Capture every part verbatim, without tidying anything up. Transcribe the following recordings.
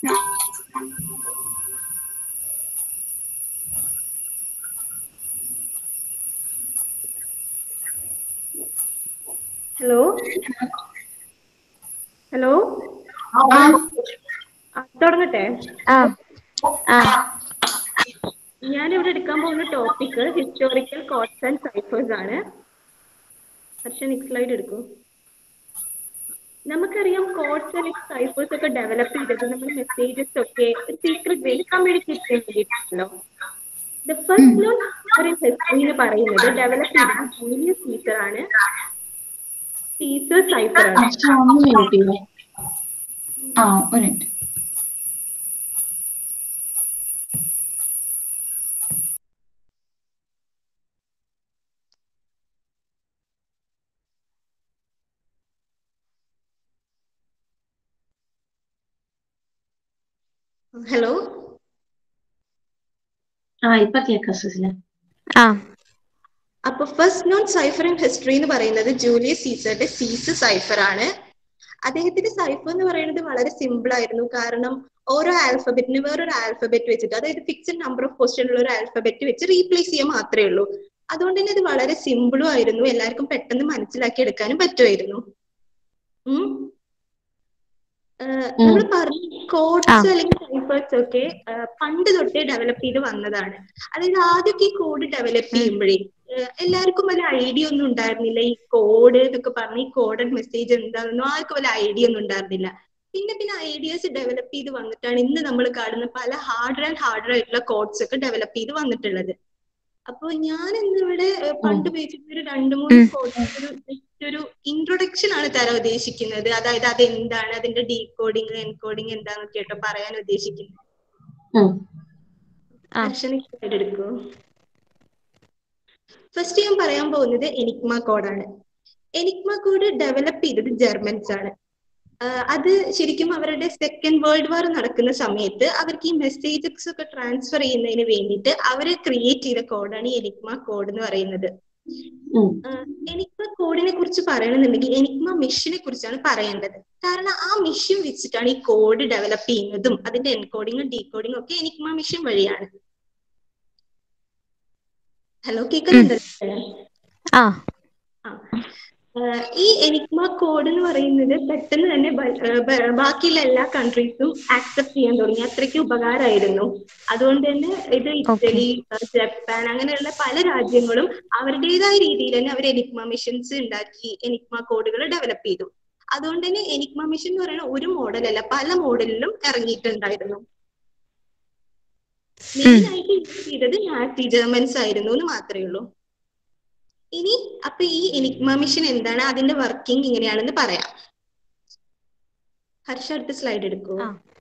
Hello hello തുടങ്ങട്ടെ? ഞാനിവിടെ എടുക്കാൻ പോകുന്ന topic historical codes and ciphers ആണ്. പക്ഷെ നെക്സ്റ്റ് സ്ലൈഡ് എടുക്കൂ. നമുക്കറിയാം കോഡ്സ് അല്ലെങ്കിൽ സൈഫേഴ്സ് ഒക്കെ ഡെവലപ്പ് ചെയ്തത് നമ്മൾ മെസ്സേജസ് ഒക്കെ സീക്രട്ട് വേയിൽ കമ്മ്യൂണിക്കേറ്റ് ചെയ്യാൻ വേണ്ടിയിട്ടാണല്ലോ. ദ ഫസ്റ്റ് നോൺ ഹിസ്റ്ററി എന്ന് പറയുന്നത് ഡെവലപ്പ് ചെയ്തത് ജൂലിയസ് സീസർ ആണ്. സീസർ സൈഫർ ആണ്. ഹലോ അപ്പൊ first known cipher in history എന്ന് പറയുന്നത് ജൂലിയസ് സീസറുടെ സീസർ സൈഫർ ആണ്. അദ്ദേഹത്തിന്റെ സൈഫർ എന്ന് പറയുന്നത് വളരെ സിമ്പിൾ ആയിരുന്നു. കാരണം ഓരോ ആൽഫബറ്റിന് വേറൊരു ആൽഫബറ്റ് വെച്ചിട്ട്, അതായത് ഫിക്സഡ് നമ്പർ ഓഫ് പൊസിഷൻ ഉള്ള ഒരു ആൽഫബറ്റ് വെച്ച് റീപ്ലേസ് ചെയ്യാൻ മാത്രമേ ഉള്ളൂ. അതുകൊണ്ട് തന്നെ അത് വളരെ സിമ്പിളും ആയിരുന്നു. എല്ലാവർക്കും പെട്ടെന്ന് മനസ്സിലാക്കി എടുക്കാനും പറ്റുമായിരുന്നു. ഉം നമ്മൾ പറഞ്ഞു കോഡ്സ് അല്ലെങ്കിൽ സൈഫേഴ്സ് ഒക്കെ പണ്ട് തൊട്ടേ ഡെവലപ്പ് ചെയ്ത് വന്നതാണ്. അതായത് ആദ്യമൊക്കെ ഈ കോഡ് ഡെവലപ്പ് ചെയ്യുമ്പോഴേ എല്ലാവർക്കും വല്ല ഐഡിയ ഒന്നും ഉണ്ടായിരുന്നില്ല. ഈ കോഡ് എന്നൊക്കെ പറഞ്ഞ് ഈ കോഡഡ് മെസ്സേജ് എന്താണെന്നോ ആർക്കും വല്ല ഐഡിയ ഒന്നും ഉണ്ടായിരുന്നില്ല. പിന്നെ പിന്നെ ഐഡിയാസ് ഡെവലപ്പ് ചെയ്ത് വന്നിട്ടാണ് ഇന്ന് നമ്മൾ കാണുന്ന പല ഹാർഡർ ആൻഡ് ഹാർഡർ ആയിട്ടുള്ള കോഡ്സ് ഒക്കെ ഡെവലപ്പ് ചെയ്ത് വന്നിട്ടുള്ളത്. അപ്പൊ ഞാൻ ഇന്നിവിടെ പണ്ട് ഉപയോഗിച്ചിട്ട് ഒരു രണ്ട് മൂന്ന് കോഡ്സ് ഒരു ഒരു ഇൻട്രൊഡക്ഷൻ ആണ് തരാൻ ഉദ്ദേശിക്കുന്നത്. അതായത് അതെന്താണ്, അതിന്റെ ഡീകോഡിങ് എൻകോഡിങ് എന്താണെന്ന് കേട്ടോ പറയാൻ ഉദ്ദേശിക്കുന്നത്. എടുക്കൂ. ഫസ്റ്റ് ഞാൻ പറയാൻ പോകുന്നത് എനിഗ്മ കോഡാണ്. എനിഗ്മ കോഡ് ഡെവലപ്പ് ചെയ്തത് ജർമ്മൻസ് ആണ്. അത് ശരിക്കും അവരുടെ സെക്കൻഡ് വേൾഡ് വാർ നടക്കുന്ന സമയത്ത് അവർക്ക് ഈ മെസ്സേജസ് ഒക്കെ ട്രാൻസ്ഫർ ചെയ്യുന്നതിന് വേണ്ടിയിട്ട് അവര് ക്രിയേറ്റ് ചെയ്ത കോഡാണ് ഈ എനിഗ്മ കോഡ് എന്ന് പറയുന്നത്. എനിഗ്മ കോഡിനെ കുറിച്ച് പറയണമെന്നുണ്ടെങ്കിൽ എനിഗ്മ മെഷീനെ കുറിച്ചാണ് പറയേണ്ടത്. കാരണം ആ മെഷീൻ വെച്ചിട്ടാണ് ഈ കോഡ് ഡെവലപ്പ് ചെയ്യുന്നതും അതിന്റെ എൻകോഡിങ്ങും ഡീകോഡിങ്ങും ഒക്കെ എനിഗ്മ മെഷീൻ വഴിയാണ്. ഹലോ കേൾക്കുന്നുണ്ടല്ലോ? ഈ എനിഗ്മ കോഡ് എന്ന് പറയുന്നത് പെട്ടെന്ന് തന്നെ ബാക്കിയുള്ള എല്ലാ കൺട്രീസും ആക്സെപ്റ്റ് ചെയ്യാൻ തുടങ്ങി. അത്രയ്ക്ക് ഉപകാരമായിരുന്നു. അതുകൊണ്ട് തന്നെ ഇത് ഇറ്റലി, ജപ്പാൻ അങ്ങനെയുള്ള പല രാജ്യങ്ങളും അവരുടേതായ രീതിയിൽ തന്നെ അവർ എനിഗ്മ മെഷീൻസ് ഉണ്ടാക്കി എനിഗ്മ കോഡുകൾ ഡെവലപ്പ് ചെയ്തു. അതുകൊണ്ട് തന്നെ എനിഗ്മ മെഷീൻ എന്ന് പറയുന്ന ഒരു മോഡലല്ല, പല മോഡലിലും ഇറങ്ങിയിട്ടുണ്ടായിരുന്നു. മെയിൻ ആയിട്ട് യൂസ് ചെയ്തത് നാസി ജർമ്മൻസ് ആയിരുന്നു എന്ന് മാത്രമേ ഉള്ളൂ. ഇനി അപ്പൊ ഈ എനിഗ്മ മെഷീൻ എന്താണ്, അതിന്റെ വർക്കിംഗ് ഇങ്ങനെയാണെന്ന് പറയാം. ഹർഷ അടുത്ത സ്ലൈഡ് എടുക്കൂ.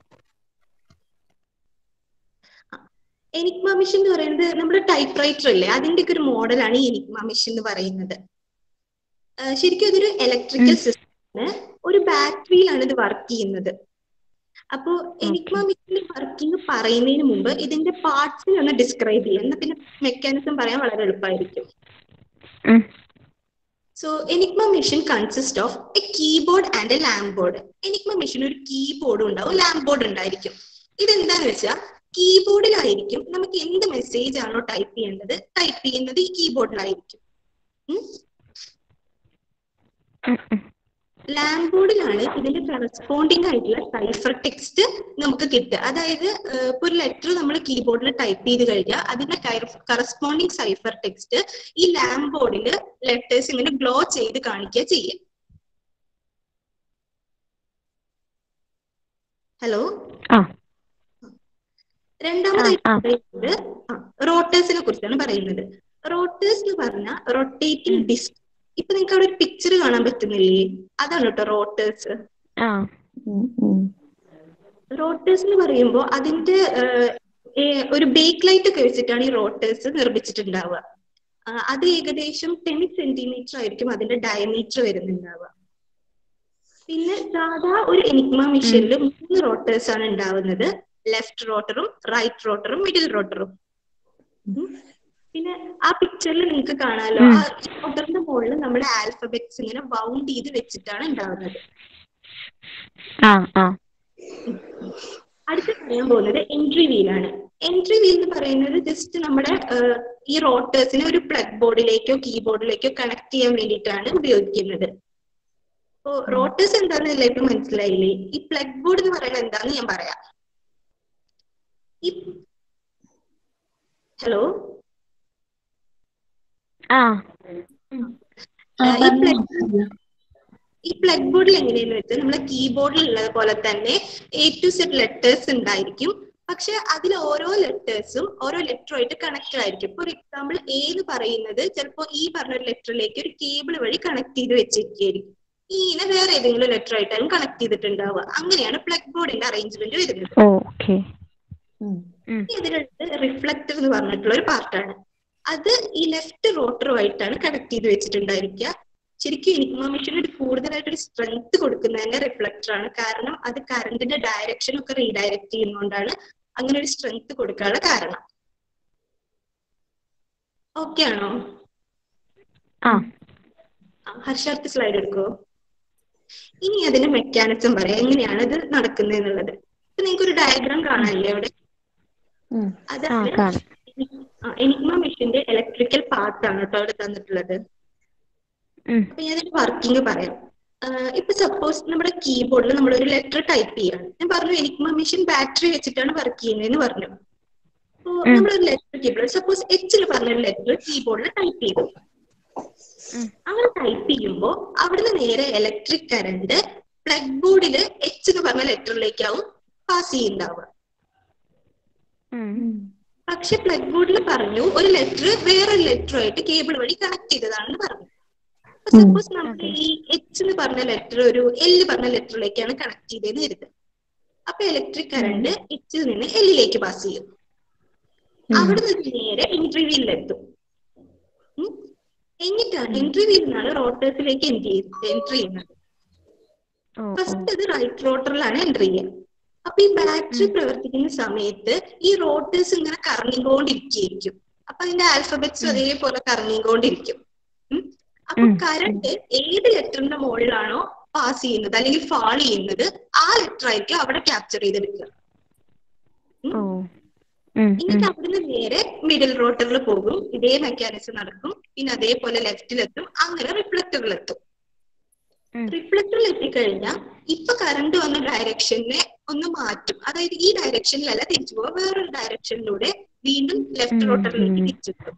എനിഗ്മ മെഷീൻ എന്ന് പറയുന്നത് നമ്മുടെ ടൈപ്പ് റൈറ്റർ അല്ലേ, അതിന്റെ ഒക്കെ ഒരു മോഡലാണ് ഈ എനിഗ്മ മെഷീൻ എന്ന് പറയുന്നത്. ശരിക്കും അതൊരു ഇലക്ട്രിക്കൽ സിസ്റ്റം ആണ്. ഒരു ബാറ്ററിയിലാണ് ഇത് വർക്ക് ചെയ്യുന്നത്. അപ്പോ എനിഗ്മ മെഷീന്റെ വർക്കിംഗ് പറയുന്നതിന് മുമ്പ് ഇതിന്റെ പാർട്സിനെ ഒന്ന് ഡിസ്ക്രൈബ് ചെയ്യാം. എന്നാ പിന്നെ മെക്കാനിസം പറയാൻ വളരെ എളുപ്പമായിരിക്കും. So Enigma machine consists of a keyboard and a lamp board. Enigma machine ഒരു കീബോർഡും ഉണ്ടാവും, ലാമ്പ് ബോർഡ് ഉണ്ടായിരിക്കും. ഇതെന്താന്ന് വെച്ചാൽ കീബോർഡിലായിരിക്കും നമുക്ക് എന്ത് മെസ്സേജ് ആണോ ടൈപ്പ് ചെയ്യേണ്ടത് ടൈപ്പ് ചെയ്യുന്നത് ഈ കീബോർഡിലായിരിക്കും. ലാമ്പ് ബോർഡിലാണ് ഇതിന്റെ കറസ്പോണ്ടിങ് ആയിട്ടുള്ള സൈഫർ ടെക്സ്റ്റ് നമുക്ക് കിട്ടുക. അതായത് ഇപ്പൊ ഒരു ലെറ്റർ നമ്മൾ കീബോർഡിൽ ടൈപ്പ് ചെയ്ത് കഴിഞ്ഞാൽ അതിന്റെ കറസ്പോണ്ടിങ് സൈഫർ ടെക്സ്റ്റ് ഈ ലാമ്പ് ബോർഡിൽ ലെറ്റേഴ്സ് ഇങ്ങനെ ഗ്ലോ ചെയ്ത് കാണിക്കുക ചെയ്യാം. ഹലോ, രണ്ടാമതായിട്ട് പറയുന്നത് റോട്ടേഴ്സിനെ കുറിച്ചാണ് പറയുന്നത്. റോട്ടേഴ്സ് എന്ന് പറഞ്ഞാൽ റൊട്ടേറ്റിംഗ് ഡിസ്ക്. ഇപ്പൊ നിങ്ങൾക്ക് അവിടെ ഒരു പിക്ചർ കാണാൻ പറ്റുന്നില്ലേ, അതാണ് കേട്ടോ റോട്ടേഴ്സ്. റോട്ടേഴ്സ് എന്ന് പറയുമ്പോൾ അതിന്റെ ഒരു ബേക്ക് ലൈറ്റ് ഒക്കെ വെച്ചിട്ടാണ് ഈ റോട്ടേഴ്സ് നിർമ്മിച്ചിട്ടുണ്ടാവുക. അത് ഏകദേശം ടെൻ സെന്റിമീറ്റർ ആയിരിക്കും അതിന്റെ ഡയമീറ്റർ വരുന്നുണ്ടാവുക. പിന്നെ സാധാ ഒരു എനിഗ്മ മെഷീനിൽ മൂന്ന് റോട്ടേഴ്സ് ആണ് ഉണ്ടാവുന്നത്. ലെഫ്റ്റ് റോട്ടറും റൈറ്റ് റോട്ടറും മിഡിൽ റോട്ടറും. പിന്നെ ആ പിക്ചറിൽ നിങ്ങൾക്ക് കാണാമല്ലോ, ആ റോട്ടറിന്റെ മുകളിൽ നമ്മുടെ ആൽഫബറ്റ്സ് ഇങ്ങനെ ബൗണ്ട് ചെയ്ത് വെച്ചിട്ടാണ് ഉണ്ടാവുന്നത്. അടുത്ത പറയാൻ പോകുന്നത് എൻട്രി വീലാണ്. എൻട്രി വീൽ എന്ന് പറയുന്നത് ജസ്റ്റ് നമ്മുടെ ഈ റോട്ടേഴ്സിനെ ഒരു പ്ലഗ് ബോർഡിലേക്കോ കീബോർഡിലേക്കോ കണക്ട് ചെയ്യാൻ വേണ്ടിയിട്ടാണ് ഉപയോഗിക്കുന്നത്. അപ്പോ റോട്ടേഴ്സ് എന്താണെന്ന് എല്ലാവർക്കും മനസ്സിലായില്ലേ? ഈ പ്ലഗ് ബോർഡ് എന്ന് പറയുന്നത് എന്താന്ന് ഞാൻ പറയാം. ഈ ഹലോ ആ ഈ പ്ലഗ് ഈ പ്ലഗ് ബോർഡിൽ എങ്ങനെയാന്ന് വെച്ചാൽ നമ്മളെ കീബോർഡിൽ ഉള്ളത് പോലെ തന്നെ എ ടു സെഡ് ലെറ്റേഴ്സ് ഉണ്ടായിരിക്കും. പക്ഷെ അതിൽ ഓരോ ലെറ്റേഴ്സും ഓരോ ലെറ്ററുമായിട്ട് കണക്റ്റഡ് ആയിരിക്കും. ഫോർ എക്സാമ്പിൾ എ എന്ന് പറയുന്നത് ചിലപ്പോൾ ഈ പറഞ്ഞ ഒരു ലെറ്ററിലേക്ക് ഒരു കേബിൾ വഴി കണക്ട് ചെയ്ത് വെച്ചിരിക്കും. ഈനെ വേറെ ഏതെങ്കിലും ലെറ്റർ ആയിട്ടാണ് കണക്ട് ചെയ്തിട്ടുണ്ടാവുക. അങ്ങനെയാണ് പ്ലഗ് ബോർഡിന്റെ അറേഞ്ച്മെന്റ് വരുന്നത്. ഇതിനടുത്ത് റിഫ്ലക്ടർ എന്ന് പറഞ്ഞിട്ടുള്ള ഒരു പാർട്ടാണ്. അത് ഈ ലെഫ്റ്റ് റോട്ടറുമായിട്ടാണ് കണക്ട് ചെയ്ത് വെച്ചിട്ടുണ്ടായിരിക്കുക. ശരിക്കും എനിക്മ മെഷീന് കൂടുതലായിട്ടൊരു സ്ട്രെങ്ത് കൊടുക്കുന്നത് തന്നെ റിഫ്ലക്ടർ ആണ്. കാരണം അത് കറണ്ടിന്റെ ഡയറക്ഷൻ ഒക്കെ റീഡയറക്ട് ചെയ്യുന്നതുകൊണ്ടാണ് അങ്ങനെ ഒരു സ്ട്രെങ്ത് കൊടുക്കാനുള്ള കാരണം. ഓക്കെ ആണോ? ഹർഷാർക്ക് സ്ലൈഡ് എടുക്കോ? ഇനി അതിന്റെ മെക്കാനിസം പറയാം, എങ്ങനെയാണ് ഇത് നടക്കുന്നത് എന്നുള്ളത്. ഇപ്പൊ നിങ്ങൾക്ക് ഒരു ഡയഗ്രാം കാണാനില്ലേ അവിടെ? അതാണ് എനിക്മ മെഷീന്റെ ഇലക്ട്രിക്കൽ പാർട്ട് ആണ് കേട്ടോ അവിടെ തന്നിട്ടുള്ളത്. അപ്പൊ ഞാനൊരു വർക്കിംഗ് പറയാം. ഇപ്പൊ സപ്പോസ് നമ്മുടെ കീബോർഡിൽ നമ്മൾ ഒരു ലെറ്റർ ടൈപ്പ് ചെയ്യാണ്. ഞാൻ പറഞ്ഞു എനിക്മ മെഷീൻ ബാറ്ററി വെച്ചിട്ടാണ് വർക്ക് ചെയ്യുന്നതെന്ന് പറഞ്ഞു. അപ്പൊ നമ്മളൊരു ലെറ്റർ കീബോർഡ് സപ്പോസ് എച്ച് എന്ന് പറഞ്ഞൊരു ലെറ്റർ കീബോർഡിൽ ടൈപ്പ് ചെയ്തു. അങ്ങനെ ടൈപ്പ് ചെയ്യുമ്പോ അവിടുന്ന് നേരെ ഇലക്ട്രിക് കറണ്ട് പ്ലഗ് ബോർഡില് എച്ച് എന്ന് പറഞ്ഞ ലെറ്ററിലേക്കാവും പാസ് ചെയ്യുന്നുണ്ടാവുക. പക്ഷെ പ്ലഗ് ബോർഡിൽ പറഞ്ഞു ഒരു ലെറ്റർ വേറൊരു ലെറ്ററുമായിട്ട് കേബിൾ വഴി കണക്ട് ചെയ്തതാണെന്ന് പറഞ്ഞു. സപ്പോസ് നമ്മൾ ഈ എച്ച് എന്ന് പറഞ്ഞ ലെറ്റർ ഒരു എല് പറഞ്ഞ ലെറ്ററിലേക്കാണ് കണക്ട് ചെയ്തതെന്ന് കരുതുക. അപ്പൊ ഇലക്ട്രിക് കറണ്ട് എച്ചിൽ നിന്ന് എല്ലിലേക്ക് പാസ് ചെയ്യും. അവിടെ നിന്ന് നേരെ എൻട്രി വീലിലെത്തും. എന്നിട്ടാണ് എൻട്രി വീലിൽ നിന്നാണ് റോട്ടേഴ്സിലേക്ക് എൻട്രി ചെയ്യുന്നത്. ഫസ്റ്റ് അത് റൈറ്റ് റോട്ടറിലാണ് എൻട്രി ചെയ്യുക. അപ്പൊ ഈ ബാറ്ററി പ്രവർത്തിക്കുന്ന സമയത്ത് ഈ റോട്ടേഴ്സ് ഇങ്ങനെ കറങ്ങിക്കൊണ്ടിരിക്കുകയായിരിക്കും. അപ്പൊ അതിന്റെ ആൽഫബറ്റ്സ് അതേപോലെ കറങ്ങിക്കൊണ്ടിരിക്കും. അപ്പൊ കറണ്ട് ഏത് ലെറ്ററിന്റെ മുകളിലാണോ പാസ് ചെയ്യുന്നത് അല്ലെങ്കിൽ ഫാൾ ചെയ്യുന്നത് ആ ലെറ്റർ ആയിരിക്കും അവിടെ ക്യാപ്ചർ ചെയ്തെടുക്കുക. എന്നിട്ട് അവിടുന്ന് നേരെ മിഡിൽ റോട്ടറിൽ പോകും. ഇതേ മെക്കാനിസം നടക്കും. പിന്നെ അതേപോലെ ലെഫ്റ്റിലെത്തും. അങ്ങനെ റിഫ്ലക്ടറിലെത്തും. റിഫ്ലക്ടറിൽ എത്തിക്കഴിഞ്ഞാൽ ഇപ്പൊ കറണ്ട് വന്ന ഡയറക്ഷനെ ഒന്ന് മാറ്റും. അതായത് ഈ ഡയറക്ഷനിലല്ല തിരിച്ചു പോവുക, വേറൊരു ഡയറക്ഷനിലൂടെ വീണ്ടും ലെഫ്റ്റ് റോട്ടറിലേക്ക് തിരിച്ചെത്തും.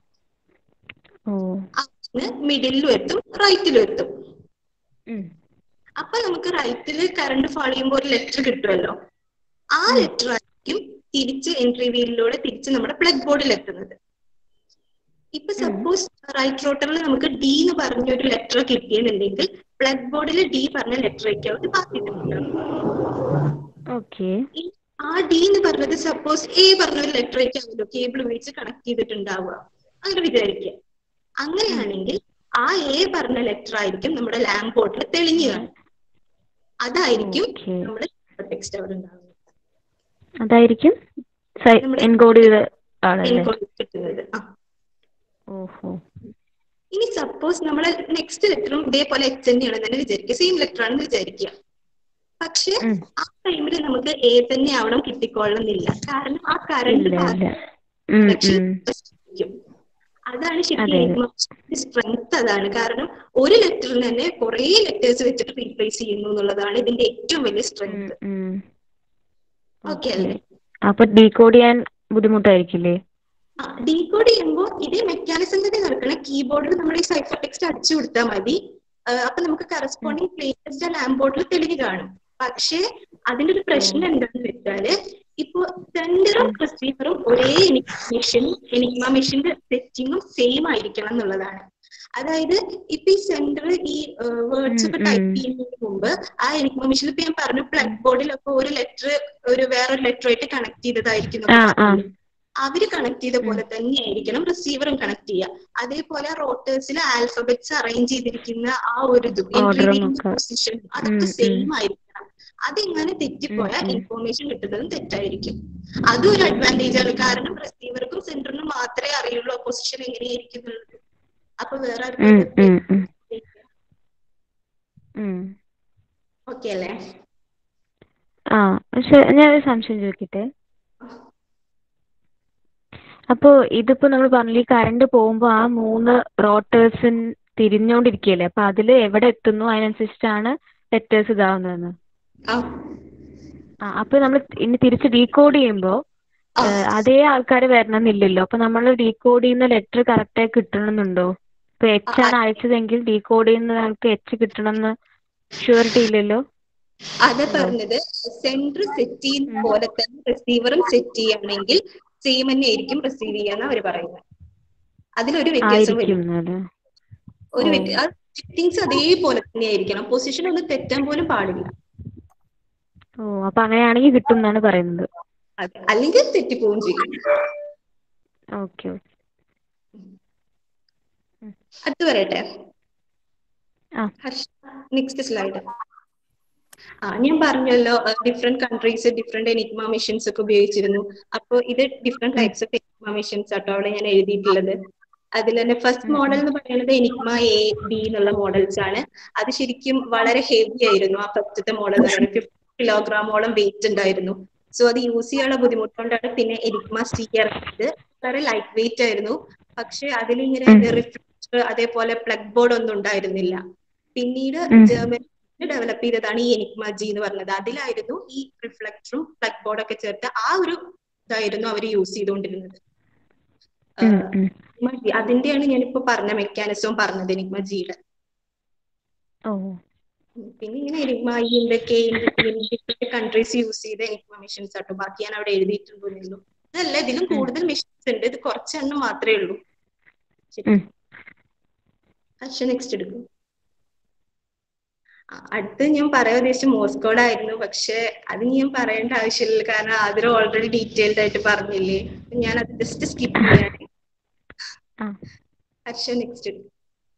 മിഡിലും എത്തും റൈറ്റിലും എത്തും. അപ്പൊ നമുക്ക് റൈറ്റില് കറണ്ട് ഫാൾ ചെയ്യുമ്പോൾ ഒരു ലെറ്റർ കിട്ടുമല്ലോ. ആ ലെറ്റർ ആയിരിക്കും തിരിച്ച് എൻട്രി വീലിലൂടെ തിരിച്ച് നമ്മുടെ പ്ലഗ് ബോർഡിൽ എത്തുന്നത്. ഇപ്പൊ സപ്പോസ് റൈറ്റ് റോട്ടറിൽ നമുക്ക് ഡി എന്ന് പറഞ്ഞൊരു ലെറ്റർ കിട്ടിയെന്നുണ്ടെങ്കിൽ പ്ലഗ് ബോർഡിൽ ഡി പറഞ്ഞ ലെറ്ററേക്ക് അവർ പാസ് ചെയ്തിട്ടുണ്ടാവും. ആ ഡി എന്ന് പറഞ്ഞത് സപ്പോസ് എ പറഞ്ഞ ഒരു ലെറ്ററേക്ക് ആവുമല്ലോ കേബിൾ ഉപയോഗിച്ച് കണക്ട് ചെയ്തിട്ടുണ്ടാവുക അങ്ങനെ വിചാരിക്കുക. അങ്ങനെയാണെങ്കിൽ ആ എ പറഞ്ഞ ലെറ്റർ ആയിരിക്കും നമ്മുടെ ലാമ്പ് പോർട്ടിൽ തെളിഞ്ഞു കാണും. അതായിരിക്കും നമ്മുടെ ടെക്സ്റ്റ് അവിടെ ഉണ്ടാവുന്നത്. അതായിരിക്കും എൻകോഡ് കിട്ടുന്നത്. ഇനി സപ്പോസ് നമ്മളെ നെക്സ്റ്റ് ലെറ്ററും ഇതേപോലെ എച്ച് തന്നെയാണെന്ന് തന്നെ വിചാരിക്കുക, സെയിം ലെറ്റർ ആണെന്ന് വിചാരിക്കുക. പക്ഷെ ആ ടൈമിൽ നമുക്ക് എ തന്നെ ആവണം കിട്ടിക്കൊള്ളണമെന്നില്ല. കാരണം ആ കറണ്ട് അതാണ് ശരിക്കും സ്ട്രെങ്ത്. അതാണ് കാരണം ഒരു ലെറ്ററിന് തന്നെ കുറെ ലെറ്റേഴ്സ് വെച്ചിട്ട് റീപ്ലേസ് ചെയ്യുന്നു എന്നുള്ളതാണ് ഇതിന്റെ ഏറ്റവും വലിയ സ്ട്രെങ്ത്. ഓക്കെ അല്ലേ? അപ്പൊ ഡീകോഡ് ചെയ്യാൻ ബുദ്ധിമുട്ടായിരിക്കില്ലേ? ഡീകോഡ് ചെയ്യുമ്പോൾ ഇതേ മെക്കാനിസം തന്നെ നടക്കണം. കീബോർഡിൽ നമ്മൾ ഈ സൈഫർ ടെക്സ്റ്റ് അടിച്ചു കൊടുത്താൽ മതി. അപ്പൊ നമുക്ക് കറസ്പോണ്ടിങ് പ്ലേസ് ലാമ്പ് ബോർഡിൽ തെളിഞ്ഞു കാണും. പക്ഷെ അതിന്റെ ഒരു പ്രശ്നം എന്താണെന്ന് വെച്ചാല് ഇപ്പൊ സെൻഡറും റിസീവറും ഒരേ മെഷീൻ എനിക്മ മെഷീന്റെ സെറ്റിങ്ങും സെയിം ആയിരിക്കണം എന്നുള്ളതാണ്. അതായത് ഇപ്പൊ ഈ സെൻഡർ ഈ വേർഡ്സ് ഒക്കെ ടൈപ്പ് ചെയ്യുന്നതിന് മുമ്പ് ആ എനിക്മ മെഷീനിൽ ഇപ്പൊ ഞാൻ പറഞ്ഞു പ്ലഗ് ബോർഡിലൊക്കെ ഒരു ലെറ്റർ ഒരു വേറൊരു ലെറ്ററുമായിട്ട് കണക്ട് ചെയ്തതായിരിക്കും. അവര് കണക്ട് ചെയ്ത പോലെ തന്നെ ആയിരിക്കണം റിസീവറും കണക്ട് ചെയ്യുക. അതേപോലെ റോട്ടേഴ്സിൽ ആൽഫബറ്റ്സ് അറേഞ്ച് ചെയ്തിരിക്കുന്ന ആ ഒരു ഇത് പൊസിഷൻ അതൊക്കെ സെയിം ആയിരിക്കണം. അതെങ്ങനെ തെറ്റിപ്പോയാൽ ഇൻഫോർമേഷൻ കിട്ടുന്നതും തെറ്റായിരിക്കും. അതും ഒരു അഡ്വാൻറ്റേജ് ആണ്. കാരണം റിസീവർക്കും സെന്ററിനും മാത്രമേ അറിയുള്ളൂ പൊസിഷൻ എങ്ങനെയായിരിക്കും എന്നുള്ളത്. അപ്പൊ വേറെ ആർക്കും ഓക്കെ അല്ലേ? ആ പക്ഷെ ഞാനൊരു സംശയം ചോദിക്കട്ടെ. അപ്പോൾ ഇതിപ്പോൾ നമ്മൾ പറഞ്ഞില്ല, ഈ കറണ്ട് പോകുമ്പോൾ ആ മൂന്ന് റോട്ടേഴ്സ് തിരിഞ്ഞുകൊണ്ടിരിക്കുകയല്ലേ, അപ്പോൾ അതിൽ എവിടെ എത്തുന്നു അതിനനുസരിച്ചിട്ടാണ് ലെറ്റേഴ്സ് ഇതാവുന്നതെന്ന്. ആ ആ അപ്പോൾ നമ്മൾ ഇനി തിരിച്ച് ഡീകോഡ് ചെയ്യുമ്പോൾ ആ അതേ ആൾക്കാർ വരണമെന്നില്ലല്ലോ. അപ്പോൾ നമ്മൾ ഡീകോഡ് ചെയ്യുന്ന ലെറ്റർ കറക്റ്റായി കിട്ടണമെന്നുണ്ടോ? ഇപ്പോൾ എച്ച് ആണ് അയച്ചതെങ്കിൽ ഡീകോഡ് ചെയ്യുന്ന ആൾക്ക് എച്ച് കിട്ടണമെന്ന് ഷുവറിറ്റി ഇല്ലല്ലോ. അത് പറഞ്ഞത് സെൻഡർ സെറ്റ് ചെയ്യുന്ന പോലെ തന്നെ റിസീവറും സെറ്റ് ചെയ്യുകയാണെങ്കിൽ സെയിം തന്നെ ആയിരിക്കും റിസീവ് ചെയ്യാന്ന് അവർ പറയുന്നത്. അതിലൊരു വ്യത്യാസം വരും. ആയിരിക്കും. ഒരു സെറ്റിങ്സ് അതേപോലെ തന്നെ ആയിരിക്കണം. പൊസിഷൻ ഒന്നും തെറ്റാൻ പോലും പാടില്ല. ഓ അപ്പൊ അങ്ങനെയാണെങ്കിൽ കിട്ടും എന്നാണ് പറയുന്നത്. അതെ, അല്ലെങ്കിൽ തെറ്റിപ്പോവും ചെയ്യും. Okay okay. അടുത്ത് പറയട്ടെ. ആ നെക്സ്റ്റ് സ്ലൈഡ്. ആ ഞാൻ പറഞ്ഞല്ലോ different countries different Enigma machines ഒക്കെ ഉപയോഗിച്ചിരുന്നു. അപ്പോൾ ഇത് different types of Enigma machines ആട്ടോ അവിടെ ഞാൻ എഴുതിയിട്ടുള്ളത്. അതിൽ തന്നെ ഫസ്റ്റ് മോഡൽ എന്ന് പറയുന്നത് എനിഗ്മ എ ബി എന്നുള്ള മോഡൽസ് ആണ്. അത് ശരിക്കും വളരെ ഹെവി ആയിരുന്നു. ആ ഫസ്റ്റത്തെ മോഡൽ എന്ന് പറയുന്നത് ഫിഫ്റ്റി കിലോഗ്രാമോളം വെയിറ്റ് ഉണ്ടായിരുന്നു. സോ അത് യൂസ് ചെയ്യാനുള്ള ബുദ്ധിമുട്ടുകൊണ്ടാണ് പിന്നെ എനിഗ്മ സി ഇറങ്ങിയത്. വളരെ ലൈറ്റ് വെയിറ്റ് ആയിരുന്നു. പക്ഷെ അതിലിങ്ങനെ റിഫ്ലക്ടർ അതേപോലെ പ്ലഗ് ബോർഡ് ഒന്നും ഉണ്ടായിരുന്നില്ല. പിന്നീട് ജർമ്മനി ഡെവലപ്പ് ചെയ്തതാണ് ഈ എനിഗ്മ ജി എന്ന് പറഞ്ഞത്. അതിലായിരുന്നു ഈ റിഫ്ലക്ടറും പ്ലഗ് ബോർഡ് ഒക്കെ ചേർത്ത് ആ ഒരു ഇതായിരുന്നു അവർ യൂസ് ചെയ്തുകൊണ്ടിരുന്നത്. അതിന്റെയാണ് ഞാനിപ്പോ പറഞ്ഞ മെക്കാനിസവും പറഞ്ഞത് എനിഗ്മ ജിയുടെ. പിന്നെ ഇങ്ങനെ എനിഗ്മ ഐ ഉണ്ട്, കെ ഉണ്ട്, ടി ഉണ്ട്, ഡിഫറെന്റ് കൺട്രീസ് യൂസ് ചെയ്ത എനിഗ്മ മെഷീൻസ് ആട്ടോ. ബാക്കി ഞാൻ അവിടെ എഴുതിയിട്ടുണ്ടോ? അതല്ല, ഇതിലും കൂടുതൽ മെഷീൻസ് ഉണ്ട്. ഇത് കുറച്ചെണ്ണം മാത്രമേ ഉള്ളൂ. ശരി, പക്ഷെ നെക്സ്റ്റ് എടുക്കും. അടുത്ത് ഞാൻ പറയാൻ ഉദ്ദേശിച്ച മോസ്കോഡ് ആയിരുന്നു. പക്ഷെ അത് ഞാൻ പറയേണ്ട ആവശ്യമില്ല, കാരണം അതിൽ ഓൾറെഡി ഡീറ്റെയിൽഡ് ആയിട്ട് പറഞ്ഞില്ലേ. ഞാൻ അത് ജസ്റ്റ് സ്കിപ്പ് ചെയ്യാണ്. ഹർഷ നെക്സ്റ്റ് എടുക്കും.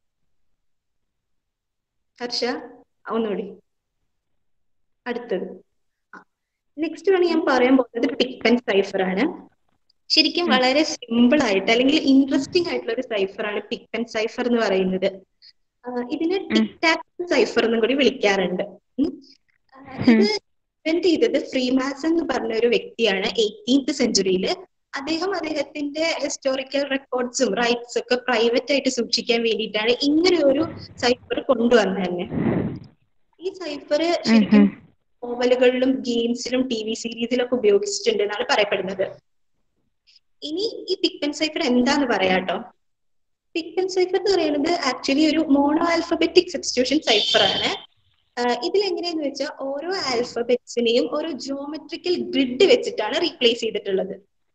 ഹർഷ ഒന്നുകൂടി അടുത്തത്. നെക്സ്റ്റ് ആണ് ഞാൻ പറയാൻ പോകുന്നത് പിക് ആൻഡ് സൈഫർ ആണ്. ശരിക്കും വളരെ സിമ്പിൾ ആയിട്ട് അല്ലെങ്കിൽ ഇൻട്രസ്റ്റിംഗ് ആയിട്ടുള്ള ഒരു സൈഫർ ആണ് പിക് ആൻഡ് സൈഫർ എന്ന് പറയുന്നത്. ഇതിനെ ടിക് ടാക് സൈഫർ എന്നും കൂടി വിളിക്കാറുണ്ട്. ഇത് ഇൻവെന്റ് ചെയ്തത് ഫ്രീമാസൺ എന്ന് പറഞ്ഞ ഒരു വ്യക്തിയാണ് എയ്റ്റീൻത് സെഞ്ചുറിയിൽ. അദ്ദേഹം അദ്ദേഹത്തിന്റെ ഹിസ്റ്റോറിക്കൽ റെക്കോർഡ്സും റൈറ്റ്സും ഒക്കെ പ്രൈവറ്റ് ആയിട്ട് സൂക്ഷിക്കാൻ വേണ്ടിയിട്ടാണ് ഇങ്ങനെ ഒരു സൈഫർ കൊണ്ടുവന്നത് തന്നെ. ഈ സൈഫർ ശരിക്കും നോവലുകളിലും ഗെയിംസിലും ടി വി സീരീസിലൊക്കെ ഉപയോഗിച്ചിട്ടുണ്ട് എന്നാണ് പറയപ്പെടുന്നത്. ഇനി ഈ പിക് ആൻഡ് സൈഫർ എന്താന്ന് പറയാട്ടോ. പിക് ആൻഡ് സൈഫർ എന്ന് പറയുന്നത് ആക്ച്വലി ഒരു മോണോ ആൽഫബറ്റിക് സബ്സ്റ്റിറ്റ്യൂഷൻ സൈഫർ ആണ്. ഇതിൽ എങ്ങനെയാന്ന് വെച്ചാൽ ഓരോ ആൽഫബറ്റ്സിനെയും ഓരോ ജിയോമെട്രിക്കൽ ഗ്രിഡ് വെച്ചിട്ടാണ് റീപ്ലേസ് ചെയ്തിട്ടുള്ളത്.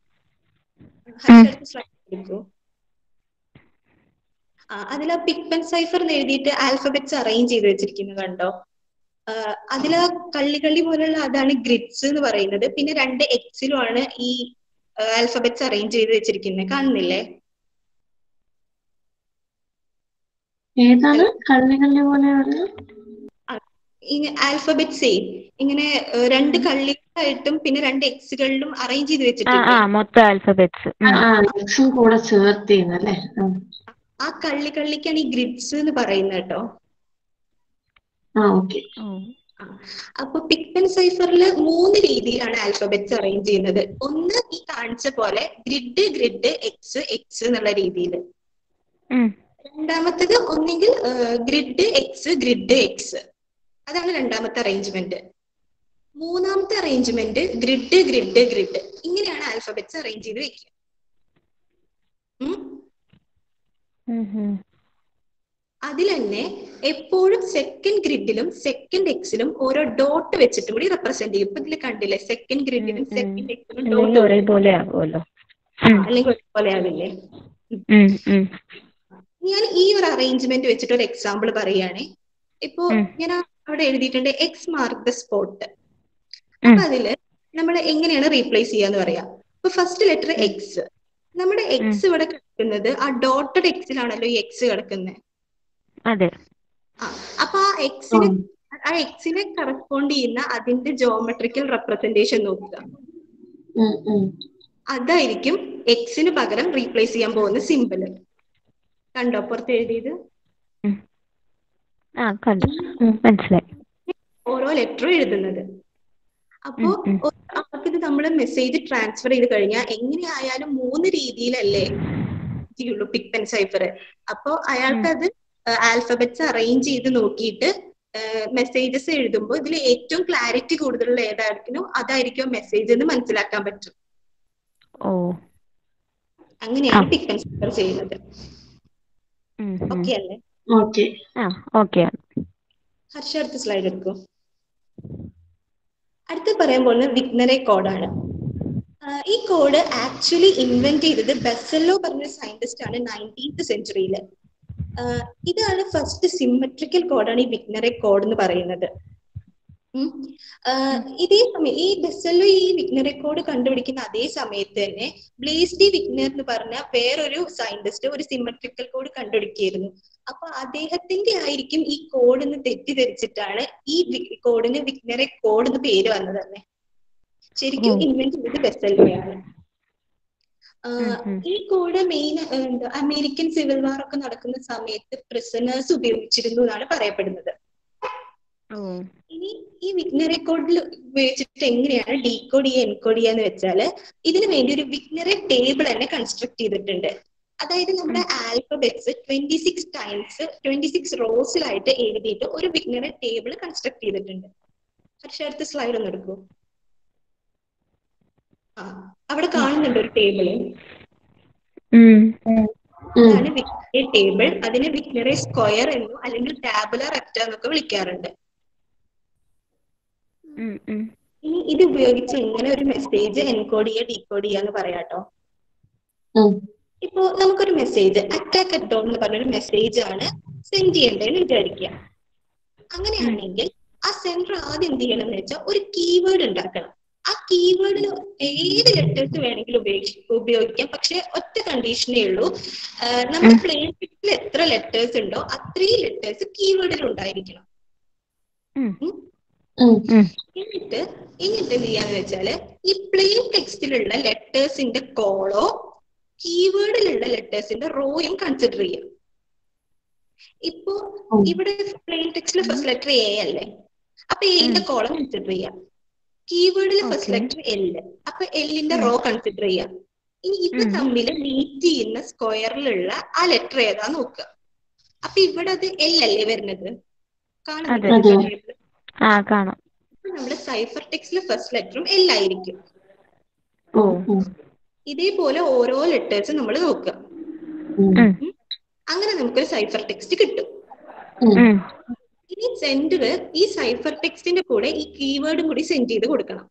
അതിൽ ആ പിക് ആൻഡ് സൈഫർ എന്ന് എഴുതിയിട്ട് ആൽഫബറ്റ്സ് അറേഞ്ച് ചെയ്ത് വെച്ചിരിക്കുന്നത് കണ്ടോ? അതിൽ ആ കള്ളി കള്ളി പോലുള്ള അതാണ് ഗ്രിഡ്സ് എന്ന് പറയുന്നത്. പിന്നെ രണ്ട് എക്സിലും ആണ് ഈ ആൽഫബറ്റ്സ് അറേഞ്ച് ചെയ്ത് വെച്ചിരിക്കുന്നത്, കാണുന്നില്ലേ? ഏതാണ് കള്ളി കള്ളി പോലെയാണ്? ആൽഫബറ്റ്സേ ഇങ്ങനെ രണ്ട് കള്ളികളായിട്ടും പിന്നെ രണ്ട് എക്സുകളിലും അറേഞ്ച് ചെയ്ത് വെച്ചിട്ടുണ്ട്. കൂടെ ചേർത്തിന്നല്ലേ? ആ കള്ളി കള്ളിക്കാണ് ഈ ഗ്രിഡ്സ് എന്ന് പറയുന്നത് കേട്ടോ. അപ്പൊ പിക് ആൻഡ് സൈഫറിൽ മൂന്ന് രീതിയിലാണ് ആൽഫബറ്റ്സ് അറേഞ്ച് ചെയ്യുന്നത്. ഒന്ന് ഈ കാണിച്ച പോലെ ഗ്രിഡ് ഗ്രിഡ് എക്സ് എക്സ് എന്നുള്ള രീതിയിൽ. രണ്ടാമത്തത് ഒന്നെങ്കിൽ ഗ്രിഡ് എക്സ് ഗ്രിഡ് എക്സ്, അതാണ് രണ്ടാമത്തെ അറേഞ്ച്മെന്റ്. മൂന്നാമത്തെ അറേഞ്ച്മെന്റ് ഗ്രിഡ് ഗ്രിഡ് ഗ്രിഡ്. ഇങ്ങനെയാണ് ആൽഫബറ്റ്സ് അറേഞ്ച് ചെയ്ത് വെക്കുക. അതിൽ തന്നെ എപ്പോഴും സെക്കൻഡ് ഗ്രിഡിലും സെക്കൻഡ് എക്സിലും ഓരോ ഡോട്ട് വെച്ചിട്ട് കൂടി റെപ്രസെന്റ് ചെയ്യും. ഇപ്പൊ ഇതിൽ കണ്ടില്ലേ, സെക്കൻഡ് ഗ്രിഡിലും സെക്കൻഡ് എക്സിലും ഡോട്ട് ഒരേപോലെ ആകുമല്ലോ, അല്ലെങ്കിൽ ഒരുപോലെ ആവില്ലേ? ഞാൻ ഈ ഒരു അറേഞ്ച്മെന്റ് വെച്ചിട്ട് ഒരു എക്സാമ്പിൾ പറയുകയാണെ. ഇപ്പോ ഞാൻ അവിടെ എഴുതിയിട്ടുണ്ട് എക്സ് മാർക്ക് ദ സ്പോട്ട്. അപ്പൊ അതില് നമ്മൾ എങ്ങനെയാണ് റീപ്ലേസ് ചെയ്യാന്ന് പറയാം. ഇപ്പൊ ഫസ്റ്റ് ലെറ്റർ എക്സ്. നമ്മുടെ എക്സ് ഇവിടെ കിടക്കുന്നത് ആ ഡോട്ടഡ് എക്സിലാണല്ലോ ഈ എക്സ് കിടക്കുന്നത്. അതെ. ആ അപ്പൊ ആ എക്സിന് ആ എക്സിനെ കറസ്പോണ്ട് ചെയ്യുന്ന അതിന്റെ ജോമെട്രിക്കൽ റെപ്രസെന്റേഷൻ നോക്കുക. അതായിരിക്കും എക്സിന് പകരം റീപ്ലേസ് ചെയ്യാൻ പോകുന്ന സിമ്പിള്. കണ്ടോ പുറത്ത് എഴുതിയത്? മനസ്സിലായി. ഓരോ ലെറ്ററും എഴുതുന്നത്. അപ്പോ ആൾക്കിത് നമ്മൾ മെസ്സേജ് ട്രാൻസ്ഫർ ചെയ്ത് കഴിഞ്ഞാൽ എങ്ങനെയായാലും മൂന്ന് രീതിയിലല്ലേ ചെയ്യുള്ളൂ പിക് ആൻഡ് സൈഫർ. അപ്പോ അയാൾക്ക് അത് ആൽഫബറ്റ്സ് അറേഞ്ച് ചെയ്ത് നോക്കിയിട്ട് മെസ്സേജസ് എഴുതുമ്പോൾ ഇതിൽ ഏറ്റവും ക്ലാരിറ്റി കൂടുതലുള്ള ഏതായിരിക്കും അതായിരിക്കും മെസ്സേജ് എന്ന് മനസ്സിലാക്കാൻ പറ്റും. അങ്ങനെയാണ് പിക് ആൻഡ് സൈഫർ ചെയ്യുന്നത്. ഓക്കെ അല്ലേ? ഹർഷ അടുത്ത സ്ലൈഡ് എടുക്കും. അടുത്ത് പറയാൻ പോകുന്നത് വിഗ്നറെ കോഡാണ്. ഈ കോഡ് ആക്ച്വലി ഇൻവെന്റ് ചെയ്തത് ബെസലോ പറഞ്ഞ സയന്റിസ്റ്റ് ആണ് നയൻറ്റീൻത് സെഞ്ചുറിയില്. ഇതാണ് ഫസ്റ്റ് സിമെട്രിക്കൽ കോഡാണ് ഈ വിഗ്നറെ കോഡ് എന്ന് പറയുന്നത്. ഇതേ സമയം ഈ ബെസലോ ഈ വിഗ്നറെ കോഡ് കണ്ടുപിടിക്കുന്ന അതേ സമയത്ത് തന്നെ ബ്ലേസ് ഡി വിഗ്നർ എന്ന് പറഞ്ഞ വേറൊരു സയന്റിസ്റ്റ് ഒരു സിമെട്രിക്കൽ കോഡ് കണ്ടുപിടിക്കുകയായിരുന്നു. അപ്പൊ അദ്ദേഹത്തിന്റെ ആയിരിക്കും ഈ കോഡ് എന്ന് തെറ്റിദ്ധരിച്ചിട്ടാണ് ഈ കോഡിന് വിഗ്നറെ കോഡ് എന്ന് പേര് വന്നത് തന്നെ. ശരിക്കും ഇൻവെന്റ് ചെയ്തത് ബെസലോയാണ്. ഈ കോഡ് മെയിൻ എന്താ അമേരിക്കൻ സിവിൽ വാർ ഒക്കെ നടക്കുന്ന സമയത്ത് പ്രിസണേഴ്സ് ഉപയോഗിച്ചിരുന്നു എന്നാണ് പറയപ്പെടുന്നത്. ഇനി ഈ വിഗ്നറെ കോഡിൽ ഉപയോഗിച്ചിട്ട് എങ്ങനെയാണ് ഡീകോഡ് ചെയ്യുക എൻകോഡ് ചെയ്യുക എന്ന് വെച്ചാല് ഇതിനു വേണ്ടി ഒരു വിഗ്നറെ ടേബിൾ തന്നെ കൺസ്ട്രക്ട് ചെയ്തിട്ടുണ്ട്. അതായത് നമ്മുടെ alphabets twenty six times twenty six റോസിലായിട്ട് എഴുതിയിട്ട് ഒരു വിഗ്നറെ ടേബിൾ കൺസ്ട്രക്ട് ചെയ്തിട്ടുണ്ട്. പക്ഷെ അടുത്ത സ്ലൈഡ് ഒന്ന് എടുക്കൂ. ആ അവിടെ കാണുന്നുണ്ട് ഒരു ടേബിള്. അതാണ് വിഗ്നറെ ടേബിൾ. അതിനെ വിഗ്നറെ സ്ക്വയർ എന്നോ അല്ലെങ്കിൽ ടാബുലർ റെക്റ്റ എന്നൊക്കെ വിളിക്കാറുണ്ട്. ഇനി ഇത് ഉപയോഗിച്ച് എങ്ങനെ ഒരു മെസ്സേജ് എൻകോഡ് ചെയ്യുക ഡീകോഡ് ചെയ്യുക എന്ന് പറയാട്ടോ. ഇപ്പോ നമുക്കൊരു മെസ്സേജ് അറ്റാക്ക് അറ്റ് ഡോൺ എന്ന് പറഞ്ഞൊരു മെസ്സേജ് ആണ് സെൻഡ് ചെയ്യേണ്ടതെന്ന് വിചാരിക്കുക. അങ്ങനെയാണെങ്കിൽ ആ സെൻഡർ ആദ്യം എന്ത് ചെയ്യണം എന്ന് വെച്ചാൽ ഒരു കീവേഡ് ഉണ്ടാക്കണം. ആ കീവേഡിന് ഏത് ലെറ്റേഴ്സ് വേണമെങ്കിലും ഉപയോഗിച്ച് ഉപയോഗിക്കാം. പക്ഷെ ഒറ്റ കണ്ടീഷനേ ഉള്ളൂ, നമ്മുടെ പ്ലെയിൻ ടെക്സ്റ്റിൽ എത്ര ലെറ്റേഴ്സ് ഉണ്ടോ അത്രയും ലെറ്റേഴ്സ് കീവേഡിൽ ഉണ്ടായിരിക്കണം. എന്നിട്ട് എന്നിട്ട് എന്ത് ചെയ്യാന്ന് വെച്ചാല് ഈ പ്ലെയിൻ ടെക്സ്റ്റിലുള്ള ലെറ്റേഴ്സിന്റെ കോളോ കീവേഡിലുള്ള ലെറ്റേഴ്സിന്റെ റോയും കൺസിഡർ ചെയ്യാം. ഇപ്പോ ഇവിടെ പ്ലെയിൻ ടെക്സ്റ്റിലെ ഫസ്റ്റ് ലെറ്റർ എ അല്ലേ, അപ്പൊ എന്റെ കോളം കൺസിഡർ ചെയ്യാം. കീവേഡിൽ ഫസ്റ്റ് ലെറ്റർ എല്, അപ്പൊ എല്ലിന്റെ റോ കൺസിഡർ ചെയ്യാം. ഇനി ഇത് തമ്മിൽ മീറ്റ് ചെയ്യുന്ന സ്ക്വയറിലുള്ള ആ ലെറ്റർ ഏതാ നോക്കുക. അപ്പൊ ഇവിടെ അത് എൽ അല്ലേ വരുന്നത്, കാണുന്നുണ്ട്? നമ്മുടെ സൈഫർ ടെക്സ്റ്റിലെ ഫസ്റ്റ് ലെറ്ററും എൽ ആയിരിക്കും. ഇതേപോലെ ഓരോ ലെറ്റേഴ്സും നമ്മൾ നോക്കുക. അങ്ങനെ നമുക്കൊരു സൈഫർ ടെക്സ്റ്റ് കിട്ടും. ഇനി സെൻഡർ ഈ സൈഫർ ടെക്സ്റ്റിന്റെ കൂടെ ഈ കീവേഡും കൂടി സെൻഡ് ചെയ്ത് കൊടുക്കണം.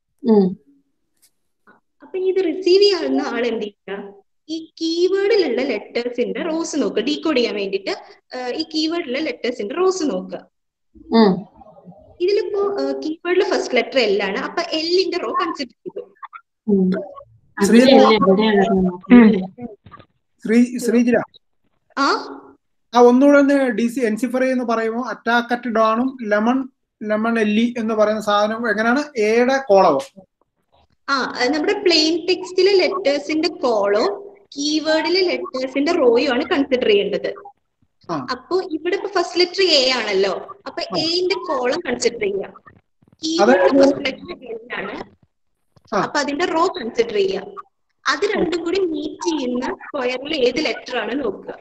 അപ്പൊ ഇത് റിസീവ് ചെയ്യുന്ന ആൾ എന്ത് ചെയ്യുക, ഈ കീവേഡിലുള്ള ലെറ്റേഴ്സിന്റെ റോസ് നോക്കുക. ഡീകോഡ് ചെയ്യാൻ വേണ്ടിയിട്ട് ഈ കീവേഡിലുള്ള ലെറ്റേഴ്സിന്റെ റോസ് നോക്കുക. ഇതിലിപ്പോ കീവേഡിലെ ഫസ്റ്റ് ലെറ്റർ എൽ ആണ്, അപ്പൊ എല്ലിന്റെ റോ കൺസിഡർ ചെയ്തു. ആ ഒന്നുകൂടെ ഡി സി എൻസിഫർ എന്ന് പറയുമ്പോൾ അറ്റാക്ക് അറ്റ് ഡോണും ലെമൺ ലെമൺ എല്ലി എന്ന് പറയുന്ന സാധനം എങ്ങനെയാണ് എയുടെ കോളവും ആ നമ്മുടെ പ്ലെയിൻ ടെക്സ്റ്റിലെ ലെറ്റേഴ്സിന്റെ കോളോ കീവേഡിലെ ലെറ്റേഴ്സിന്റെ റോയും ആണ് കൺസിഡർ ചെയ്യേണ്ടത്. അപ്പൊ ഇവിടെ ഇപ്പൊ ഫസ്റ്റ് ലെറ്റർ എ ആണല്ലോ, അപ്പൊ എന്റെ കോളം കൺസിഡർ ചെയ്യാം. കീവേഡിലെ ഫസ്റ്റ് ലെറ്റർ എൽ ആണ്, അപ്പൊ അതിന്റെ റോ കൺസിഡർ ചെയ്യാം. അത് രണ്ടും കൂടി മീറ്റ് ചെയ്യുന്ന സ്ക്വയറിൽ ഏത് ലെറ്റർ ആണ് നോക്കുക.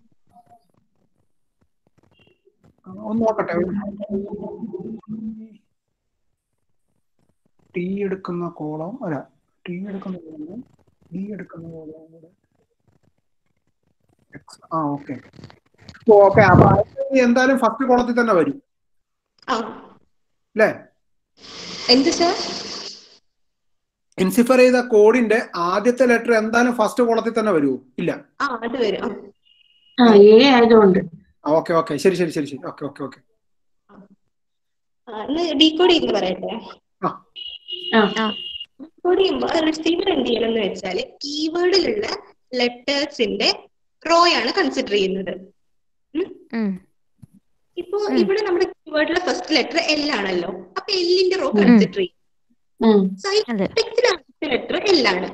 ഒന്ന് നോക്കട്ടെ. ടി എടുക്കുന്ന കോളം അല്ല ടി എടുക്കുന്ന കോളം ഡി എടുക്കുന്ന കോളം കൂടെ ആ ഓക്കെ ഓക്കെ. അപ്പൊ എന്തായാലും ഫസ്റ്റ് കോളത്തിൽ തന്നെ വരും അല്ലേ? എന്ത് സാർ? എൻസിഫർ ചെയ്ത കോഡിന്റെ ആദ്യത്തെ ലെറ്റർ എന്തായാലും ഫസ്റ്റ് കോളത്തിൽ തന്നെ വരുമോ? ഇല്ല, അത് വരും. ഓക്കെ ഓക്കെ ശരി ശരി ശരി ശരി ഓക്കെ ഓക്കെ ഓക്കെ. ഡീകോഡ് ചെയ്യുന്ന പറയട്ടെ. ഡീകോഡ് ചെയ്യുമ്പോൾ റിസീവർ എന്ത് ചെയ്യണം എന്ന് വെച്ചാല് കീവേഡിലുള്ള ലെറ്റേഴ്സിന്റെ റോ ആണ് കൺസിഡർ ചെയ്യുന്നത്. ഇപ്പൊ ഇവിടെ നമ്മുടെ കീവേഡിലെ ഫസ്റ്റ് ലെറ്റർ എൽ ആണല്ലോ, അപ്പൊ എല്ലിന്റെ റോ കൺസിഡർ ചെയ്യും. സൈഫർ ലെറ്റർ എൽ ആണ്.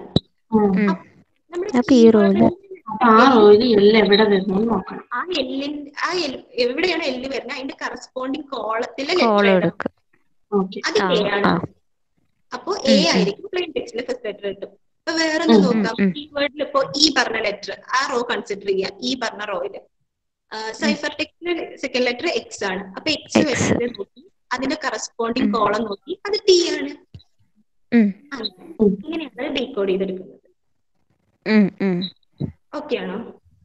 എവിടെയാണ് എല്ല് വരുന്നത് അതിന്റെ കറസ്പോണ്ടിങ് കോളത്തിലെ ലെറ്റർ അത് എ ആണ്. അപ്പൊ എ ആയിരിക്കും പ്ലെയിൻ ടെക്സ്റ്റിലെ ഫസ്റ്റ് ലെറ്റർ കിട്ടും. അപ്പൊ വേറൊന്ന് നോക്കാം, കീവേഡിൽ ഇപ്പോ ഈ പറഞ്ഞ ലെറ്റർ ആ റോ കൺസിഡർ ചെയ്യുക. ഈ പറഞ്ഞ റോയില് സൈഫർ ടെക്സ്റ്റിലെ സെക്കൻഡ് ലെറ്റർ എക്സ് ആണ്. അപ്പൊ എക്സ് വരുന്നത് നോക്കി അതിന്റെ കറസ്പോണ്ടിങ് കോളം നോക്കി അത് ടി ആണ്. ഇങ്ങനെയാണ് ഡീകോഡ് ചെയ്തെടുക്കുന്നത്. ഓക്കെ ആണോ?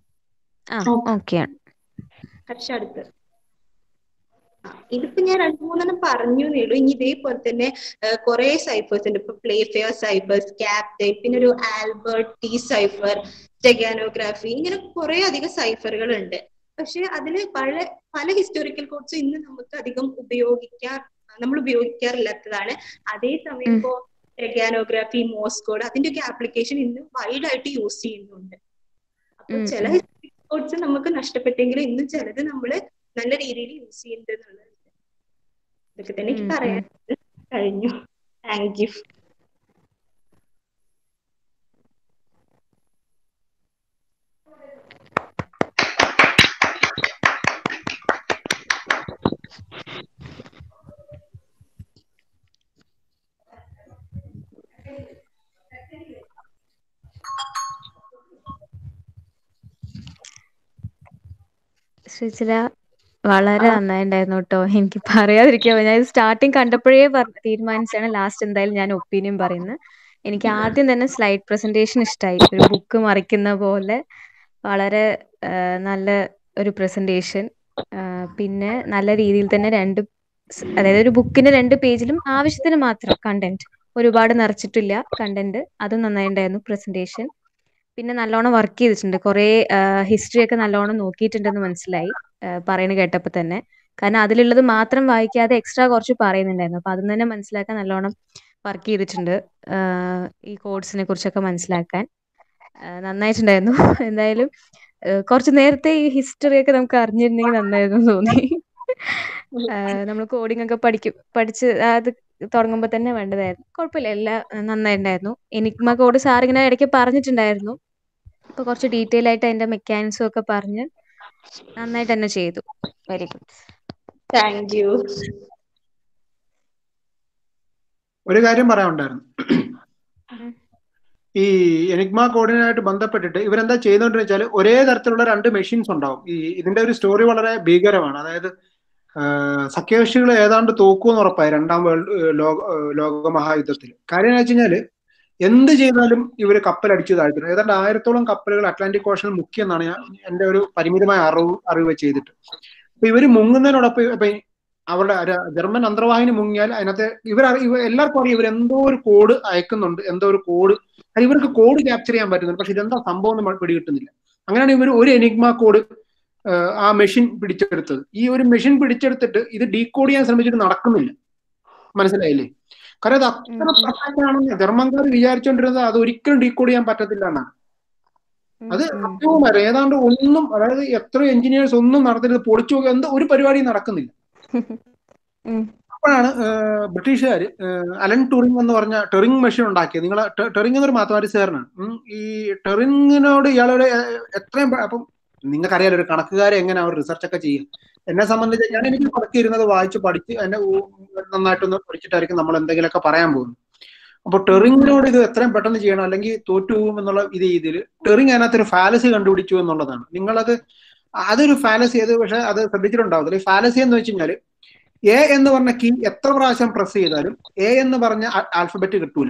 ഹർഷ അടുത്ത്. ഇതിപ്പോ ഞാൻ രണ്ടു മൂന്നെണ്ണം പറഞ്ഞു നേടൂ. ഇനി ഇതേപോലെ തന്നെ കുറെ സൈഫേഴ്സ് ഉണ്ട്. ഇപ്പൊ പ്ലേ ഫെയർ സൈഫേഴ്സ്, ക്യാപ്റ്റൈൻ, പിന്നെ ഒരു ആൽബർട്ട് ടി സൈഫർ, സ്റ്റെഗാനോഗ്രാഫി, ഇങ്ങനെ കുറെ അധികം സൈഫറുകൾ ഉണ്ട്. പക്ഷെ അതില് പല പല ഹിസ്റ്റോറിക്കൽ കോഡ്സും ഇന്ന് നമുക്ക് അധികം ഉപയോഗിക്കാർ നമ്മൾ ഉപയോഗിക്കാറില്ലാത്തതാണ്. അതേസമയം ഇപ്പോ സ്റ്റെഗാനോഗ്രാഫി, മോഴ്സ് കോഡ്, അതിന്റെ ഒക്കെ ആപ്ലിക്കേഷൻ ഇന്ന് വൈഡ് ആയിട്ട് യൂസ് ചെയ്യുന്നുണ്ട്. അപ്പൊ ചില ഹിസ്റ്റോറിക്കൽ കോഡ്സ് നമുക്ക് നഷ്ടപ്പെട്ടെങ്കിലും ഇന്ന് ചിലത് നമ്മള് നല്ല രീതിയിൽ യൂസ് ചെയ്യുന്നുള്ളത്. ഇതൊക്കെ തന്നെ എനിക്ക് പറയാൻ കഴിഞ്ഞു. Thank you. ശ്രീചില വളരെ നന്നായിട്ടുണ്ടായിരുന്നു കേട്ടോ. എനിക്ക് പറയാതിരിക്കാൻ, ഞാൻ സ്റ്റാർട്ടിങ് കണ്ടപ്പോഴേ പറഞ്ഞ തീരുമാനിച്ചാണ് ലാസ്റ്റ് എന്തായാലും ഞാൻ ഒപ്പീനിയൻ പറയുന്നത്. എനിക്ക് ആദ്യം തന്നെ സ്ലൈഡ് പ്രസന്റേഷൻ ഇഷ്ടമായി. ഒരു ബുക്ക് മറിക്കുന്ന പോലെ വളരെ നല്ല ഒരു പ്രസന്റേഷൻ. പിന്നെ നല്ല രീതിയിൽ തന്നെ രണ്ട്, അതായത് ഒരു ബുക്കിന്റെ രണ്ട് പേജിലും ആവശ്യത്തിന് മാത്രം കണ്ടന്റ്, ഒരുപാട് നിറച്ചിട്ടില്ല കണ്ടന്റ്. അതും നന്നായിട്ടുണ്ടായിരുന്നു പ്രസന്റേഷൻ. പിന്നെ നല്ലോണം വർക്ക് ചെയ്തിട്ടുണ്ട്. കുറേ ഹിസ്റ്ററി ഒക്കെ നല്ലോണം നോക്കിയിട്ടുണ്ടെന്ന് മനസ്സിലായി പറയുന്നത് കേട്ടപ്പോൾ തന്നെ. കാരണം അതിലുള്ളത് മാത്രം വായിക്കാതെ എക്സ്ട്രാ കുറച്ച് പറയുന്നുണ്ടായിരുന്നു. അപ്പൊ അതിൽ തന്നെ മനസ്സിലാക്കാൻ നല്ലോണം വർക്ക് ചെയ്തിട്ടുണ്ട്. ഈ കോഡ്സിനെ കുറിച്ചൊക്കെ മനസ്സിലാക്കാൻ നന്നായിട്ടുണ്ടായിരുന്നു. എന്തായാലും കുറച്ച് നേരത്തെ ഈ ഹിസ്റ്ററി ഒക്കെ നമുക്ക് അറിഞ്ഞിരുന്നെങ്കിൽ നന്നായിരുന്നു തോന്നി. നമ്മൾ കോഡിംഗ് ഒക്കെ പഠിക്കും പഠിച്ച് അത് തുടങ്ങുമ്പോൾ തന്നെ വേണ്ടതായിരുന്നു. കുഴപ്പമില്ല, എല്ലാം നന്നായിട്ടുണ്ടായിരുന്നു. എനിഗ്മ കോഡ് സാർ ഇങ്ങനെ ഇടയ്ക്ക് പറഞ്ഞിട്ടുണ്ടായിരുന്നു. അപ്പൊ കുറച്ച് ഡീറ്റെയിൽ ആയിട്ട് അതിന്റെ മെക്കാനിക്സും ഒക്കെ പറഞ്ഞ് നന്നായിട്ട് തന്നെ ചെയ്തു. Very good, thank you. ഒരു കാര്യം പറയാനുണ്ടായിരുന്നു. ഈ എനിഗ്മ കോഡിനായിട്ട് ബന്ധപ്പെട്ടിട്ട് ഇവരെന്താ ചെയ്യുന്നതെന്ന് വെച്ചാൽ ഒരേ തരത്തിലുള്ള രണ്ട് മെഷീൻസ് ഉണ്ടാവും. ഈ ഇതിന്റെ ഒരു സ്റ്റോറി വളരെ ഭീകരമാണ്. അതായത് സഖ്യകക്ഷികൾ ഏതാണ്ട് തോക്കുമെന്ന് ഉറപ്പായി രണ്ടാം വേൾഡ് ലോക ലോകമഹായുദ്ധത്തിൽ. കാര്യം എന്ന് വെച്ച് കഴിഞ്ഞാല് എന്ത് ചെയ്താലും ഇവര് കപ്പലടിച്ചു താഴ്ത്തുന്നു. ഏതാണ്ട് ആയിരത്തോളം കപ്പലുകൾ അറ്റ്ലാന്റിക് ഓഷനിൽ മുക്കിയെന്നാണ് ഞാൻ എന്റെ ഒരു പരിമിതമായ അറിവ് അറിവ് ചെയ്തിട്ട്. അപ്പൊ ഇവര് മുങ്ങുന്നതിനോടൊപ്പം ഇപ്പൊ അവരുടെ ജർമ്മൻ അന്തർവാഹിനി മുങ്ങിയാൽ അതിനകത്ത് ഇവർ എല്ലാവർക്കും അറിയാം ഇവരെന്തോ ഒരു കോഡ് അയക്കുന്നുണ്ട്, എന്തോ ഒരു കോഡ്. ഇവർക്ക് കോഡ് ക്യാപ്ചർ ചെയ്യാൻ പറ്റുന്നുണ്ട്, പക്ഷെ ഇതെന്താ സംഭവം എന്ന് പിടികിട്ടുന്നില്ല. അങ്ങനെയാണ് ഇവർ ഒരു എനിഗ്മ കോഡ് ആ മെഷീൻ പിടിച്ചെടുത്തത്. ഈ ഒരു മെഷീൻ പിടിച്ചെടുത്തിട്ട് ഇത് ഡീകോഡ് ചെയ്യാൻ ശ്രമിച്ചിട്ട് നടക്കുന്നില്ല. മനസ്സിലായില്ലേ? കാരണം അത് അത്ര പെർഫെക്റ്റ് ആണെന്ന് ജർമ്മൻകാർ വിചാരിച്ചോണ്ടിരുന്നത് അത് ഒരിക്കലും ഡീകോഡ് ചെയ്യാൻ പറ്റത്തില്ല എന്നാണ്. അത് സത്യവും വരെ ഏതാണ്ട് ഒന്നും, അതായത് എത്ര എഞ്ചിനീയേഴ്സ് ഒന്നും നടത്തരുത്, പൊളിച്ചു നോക്കുക, എന്തോ ഒരു പരിപാടിയും നടക്കുന്നില്ല. അപ്പോഴാണ് ബ്രിട്ടീഷുകാർ അലൻ ടൂറിംഗ് എന്ന് പറഞ്ഞ ടെറിംഗ് മെഷീൻ ഉണ്ടാക്കിയത്. നിങ്ങൾ ടെറിംഗ് എന്നൊരു മാത്തമാറ്റിക്സുകാരനാണ്. ഈ ടെറിംഗിനോട് ഇയാളുടെ എത്രയും, അപ്പം നിങ്ങൾക്കറിയാലോ ഒരു കണക്കുകാരെ എങ്ങനെ അവർ റിസർച്ച് ഒക്കെ ചെയ്യും. എന്നെ സംബന്ധിച്ച് ഞാൻ എനിക്ക് പഠിച്ചിരുന്നത് വായിച്ച് പഠിച്ച് എന്നെ നന്നായിട്ടൊന്ന് പഠിച്ചിട്ടായിരിക്കും നമ്മൾ എന്തെങ്കിലുമൊക്കെ പറയാൻ പോകുന്നത്. അപ്പൊ ടെറിങ്ങിനോട് ഇത് എത്രയും പെട്ടെന്ന് ചെയ്യണം, അല്ലെങ്കിൽ തോറ്റു പോകും എന്നുള്ള ഇത് രീതിയിൽ ടെറിങ് അതിനകത്തൊരു ഫാലസി കണ്ടുപിടിച്ചു എന്നുള്ളതാണ്. നിങ്ങളത് അതൊരു ഫാലസി, അത് പക്ഷെ അത് ശ്രദ്ധിച്ചിട്ടുണ്ടാവത്തില്ല. ഈ ഫാലസി എന്ന് വെച്ച് കഴിഞ്ഞാൽ എ എന്ന് പറഞ്ഞ കീ എത്ര പ്രാവശ്യം പ്രസ് ചെയ്താലും എ എന്ന് പറഞ്ഞ ആൽഫബറ്റ് കിട്ടൂല.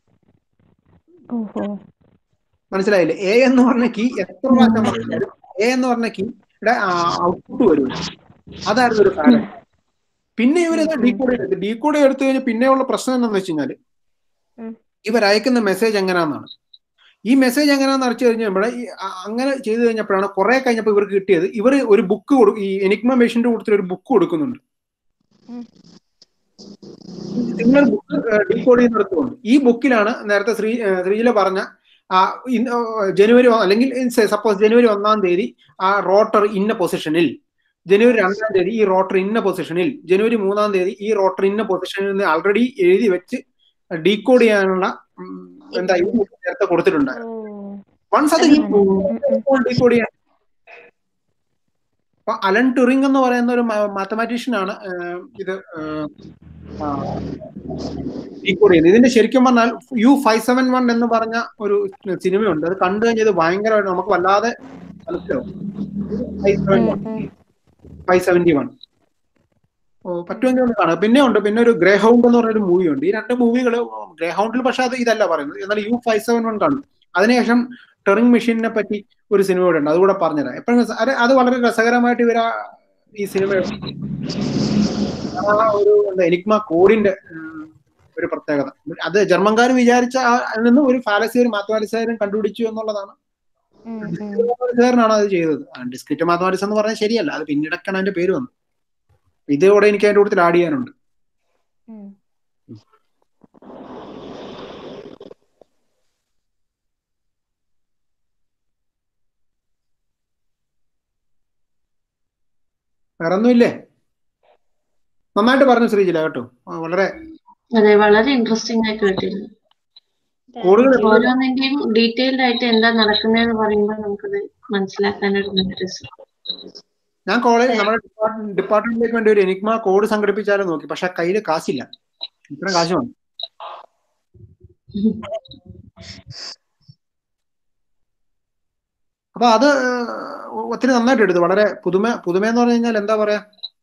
മനസ്സിലായില്ലേ? എ എന്ന് പറഞ്ഞ കീ എത്ര പ്രാവശ്യം പറഞ്ഞാലും എ എന്ന് പറഞ്ഞ കീയുടെ ഔട്ട്പുട്ട് വരില്ല. അതായിരുന്നു ഒരു ഫാലസി. പിന്നെ ഇവരത് ഡീകോഡ് എടുത്ത് ഡീകോഡ് എടുത്തു കഴിഞ്ഞാൽ പിന്നെയുള്ള പ്രശ്നം എന്താണെന്ന് വെച്ച് കഴിഞ്ഞാൽ ഇവരയക്കുന്ന മെസ്സേജ് എങ്ങനെയാണെന്നാണ്. ഈ മെസ്സേജ് എങ്ങനെയാണെന്ന് അടച്ചു കഴിഞ്ഞപ്പോൾ ഈ അങ്ങനെ ചെയ്തു കഴിഞ്ഞപ്പോഴാണ് കുറെ കഴിഞ്ഞപ്പോൾ ഇവർക്ക് കിട്ടിയത്, ഇവർ ഒരു ബുക്ക് കൊടുക്കും, ഈ എനിഗ്മ മെഷീന്റെ കൂട്ടത്തിൽ ഒരു ബുക്ക് കൊടുക്കുന്നുണ്ട്. നിങ്ങൾ ബുക്ക് ഡീകോഡ് ചെയ്യുന്നിടത്തുകൊണ്ട് ഈ ബുക്കിലാണ് നേരത്തെ ശ്രീ ശ്രീജില പറഞ്ഞ ജനുവരി അല്ലെങ്കിൽ സപ്പോസ് ജനുവരി ഒന്നാം തീയതി ആ റോട്ടർ ഇന്ന പൊസിഷനിൽ, ജനുവരി രണ്ടാം തീയതി ഈ റോട്ടർ ഇന്ന പൊസിഷനിൽ, ജനുവരി മൂന്നാം തീയതി ഈ റോട്ടർ ഇന്ന പൊസിഷനിൽ നിന്ന് ആൾറെഡി എഴുതി വെച്ച് ഡീകോഡ് ചെയ്യാനുള്ള എന്താ ഈ നേരത്തെ കൊടുത്തിട്ടുണ്ടായിരുന്നു. വൺസ് അത് ഡീകോഡ് ചെയ്യാൻ അപ്പൊ അലൻ ട്യൂറിംഗ് എന്ന് പറയുന്ന ഒരു മാത്തമാറ്റീഷ്യൻ ആണ് ഇത് ഡീകോഡ് ചെയ്യുന്നത്. ഇതിന്റെ ശരിക്കും പറഞ്ഞാൽ യു ഫൈവ് സെവൻ വൺ എന്ന് പറഞ്ഞ ഒരു സിനിമയുണ്ട്. അത് കണ്ടു കഴിഞ്ഞത് ഭയങ്കരമായിട്ട് നമുക്ക് വല്ലാതെ മനസ്സിലാവും. ഫൈവ് സെവന്റി വൺ പറ്റുമെങ്കിൽ ഒന്ന് കാണുക. പിന്നെ ഉണ്ട് പിന്നെ ഒരു ഗ്രേ ഹൗണ്ട് എന്ന് പറഞ്ഞൊരു മൂവി ഉണ്ട്. ഈ രണ്ട് മൂവികൾ ഗ്രേ ഹൗണ്ടിൽ പക്ഷെ അത് ഇതല്ല പറയുന്നത്. എന്നാൽ യു ഫൈവ് സെവൻ വൺ കാണും. അതിനുശേഷം ടെറിംഗ് മെഷീനെ പറ്റി ഒരു സിനിമ കൂടെ ഉണ്ട്, അതുകൂടെ പറഞ്ഞുതരാം. എപ്പോഴും അത് അത് വളരെ രസകരമായിട്ട് ഇവർ ഈ സിനിമ ഒരു എന്താ എനിഗ്മ കോഡിന്റെ ഒരു പ്രത്യേകത. അത് ജർമ്മൻകാർ വിചാരിച്ച അതിൽ നിന്നും ഒരു ഫാലസി ഒരു മാത്തമാറ്റിക്സുകാരൻ കണ്ടുപിടിച്ചു എന്നുള്ളതാണ്. മാത്തമാറ്റിക്സുകാരനാണ് അത് ചെയ്തത്. ഡിസ്ക്രീറ്റ് മാത്തമാറ്റിക്സ് എന്ന് പറഞ്ഞാൽ ശരിയല്ല, അത് പിന്നീടൊക്കെയാണ് അതിന്റെ പേര് വന്നത്. ഇതോടെ എനിക്ക് അതിന്റെ കൂട്ടത്തിൽ ആഡ് ചെയ്യാനുണ്ട്. വേറെ ഒന്നുമില്ലേ? നന്നായിട്ട് പറഞ്ഞു ശ്രീജില കേട്ടോ, വളരെ അതെ, വളരെ ഇൻട്രസ്റ്റിംഗ് ആയിട്ട് കേട്ടിരുന്നു. ഓരോന്നിന്റെയും ഡീറ്റെയിൽഡ് ആയിട്ട് എന്താ നടക്കുന്നതെന്ന് പറയുമ്പോൾ നമുക്കത് മനസ്സിലാക്കാനൊരു രസം. ഞാൻ കോളേജ് നമ്മുടെ ഡിപ്പാർട്ട്മെന്റിലേക്ക് വേണ്ടി ഒരു എനിഗ്മ കോഡ് സംഘടിപ്പിച്ചാലും നോക്കി, പക്ഷെ കയ്യില് കാശില്ല. ഇത്രയും കാശ് വേണം. അപ്പൊ അത് ഒത്തിരി നന്നായിട്ട് എടുത്തു. വളരെ പുതുമ പുതുമ എന്ന് പറഞ്ഞു കഴിഞ്ഞാൽ എന്താ പറയാ,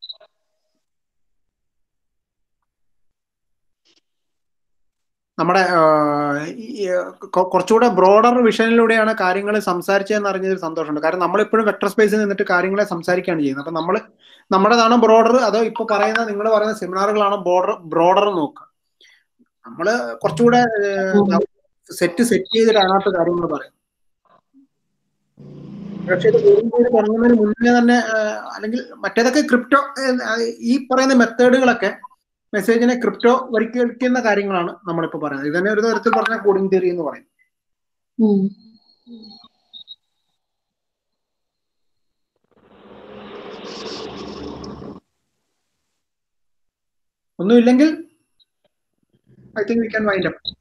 നമ്മുടെ കുറച്ചുകൂടെ ബ്രോഡർ വിഷനിലൂടെയാണ് കാര്യങ്ങൾ സംസാരിച്ചതെന്ന് അറിഞ്ഞതിൽ സന്തോഷമുണ്ട്. കാരണം നമ്മളെപ്പോഴും വെക്ടർ സ്പേസിൽ നിന്നിട്ട് കാര്യങ്ങളെ സംസാരിക്കുകയാണ് ചെയ്യുന്നത്. അപ്പൊ നമ്മൾ നമ്മുടേതാണ് ബ്രോഡർ, അതോ ഇപ്പൊ പറയുന്ന നിങ്ങൾ പറയുന്ന സെമിനാറുകളാണ് ബോർഡർ ബ്രോഡർ നോക്കുക. നമ്മള് കുറച്ചുകൂടെ സെറ്റ് സെറ്റ് ചെയ്തിട്ട് അതിനകത്ത് കാര്യങ്ങൾ പറയും. പക്ഷെ ഇത് തുടങ്ങുന്നതിന് മുന്നേ തന്നെ അല്ലെങ്കിൽ മറ്റേതൊക്കെ ക്രിപ്റ്റോ ഈ പറയുന്ന മെത്തേഡുകളൊക്കെ മെസ്സേജിനെ ക്രിപ്റ്റോ വരിക്കുന്ന കാര്യങ്ങളാണ് നമ്മളിപ്പോ പറയുന്നത്. ഇതന്നെ ഒരു തരത്തിൽ പറഞ്ഞ കോഡിംഗ് തിയറി എന്ന് പറയും. ഒന്നുമില്ലെങ്കിൽ I think we can wind up.